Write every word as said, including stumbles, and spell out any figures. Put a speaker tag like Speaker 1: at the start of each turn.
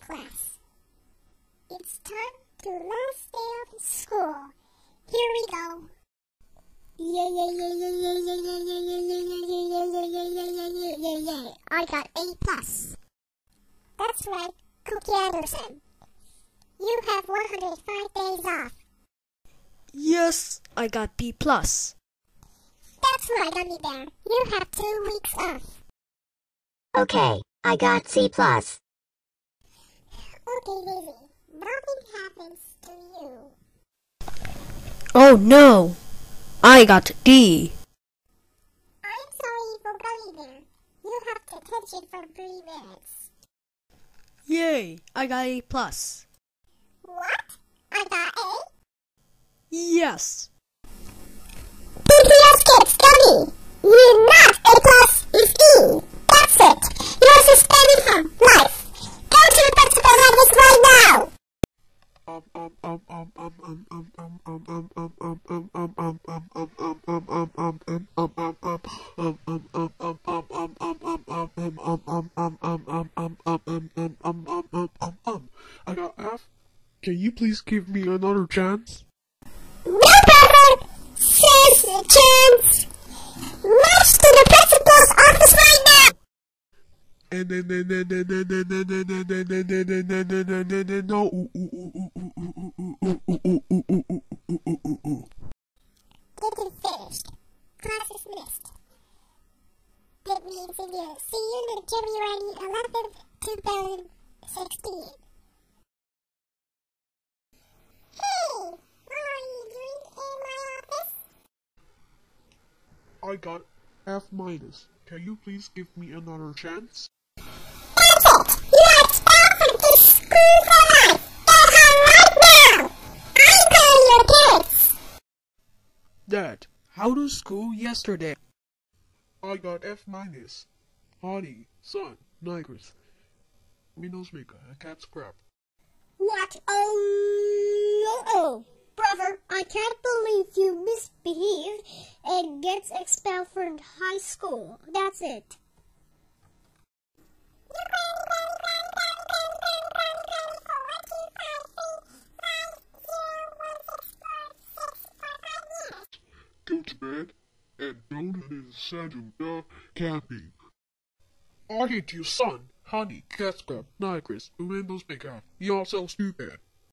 Speaker 1: class. It's time to last day of school. Here we go. Yeah, yeah, yeah, yeah, yeah, yeah, yeah, yeah, yeah, yeah, yeah, yeah, yeah, yeah, yeah, yeah, yeah, yeah. I got A plus. That's right, Cookie Anderson. You have one hundred five days off.
Speaker 2: Yes, I got B plus.
Speaker 1: That's right, Gummy Bear. You have two weeks off.
Speaker 3: Okay, I got C plus.
Speaker 1: Okay, Lizzie. Nothing happens to you.
Speaker 2: Oh no, I got D.
Speaker 1: I'm sorry for Gummy Bear. You have detention for three minutes.
Speaker 2: Yay, I got A plus.
Speaker 1: What? I got A?
Speaker 2: Yes.
Speaker 1: B P S kids, Gummy! You're not A plus, it's E. That's it. You're suspended for life. Go to the principal's office right now.
Speaker 4: I got F. Can you please give me another chance?
Speaker 1: No problem, says the chance. March to the principal's office right now.
Speaker 4: And then then then then then then then then then then then then then then then then then no ooh ooh ooh ooh ooh ooh ooh ooh ooh ooh ooh ooh ooh ooh.
Speaker 1: Getting finished. Class is missed. That means in the see you in January eleventh, two thousand sixteen. Hey, what are you doing in my office?
Speaker 4: I got F minus. Can you please give me another chance?
Speaker 1: That's it! You are expelled from this school for life! Get home right now! I'm calling your kids!
Speaker 4: Dad, how was school yesterday? I got F minus. Honey, son, Nigress. Windows Maker, a cat scrap.
Speaker 1: What? Oh, oh, brother, I can't believe you misbehaved and gets expelled from high school. That's it.
Speaker 4: Go to bed and don't listen to the camping. I hate you, son, honey, cat scrap, Nigress, Windows Maker. You're so stupid.